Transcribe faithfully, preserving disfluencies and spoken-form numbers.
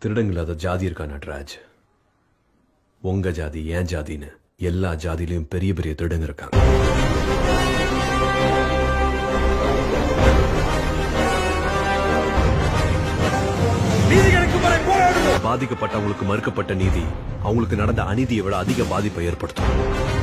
திருடங்க இல்லாத ஜாதி இருக்கா நட்ராஜ்? உங்க ஜாதி ஏன் ஜாதின்னு எல்லா ஜாதியிலையும் பெரிய பெரிய திருடங்க இருக்காங்க. பாதிக்கப்பட்டவங்களுக்கு மறுக்கப்பட்ட நீதி அவங்களுக்கு நடந்த அநீதியை விட அதிக பாதிப்பை ஏற்படுத்தும்.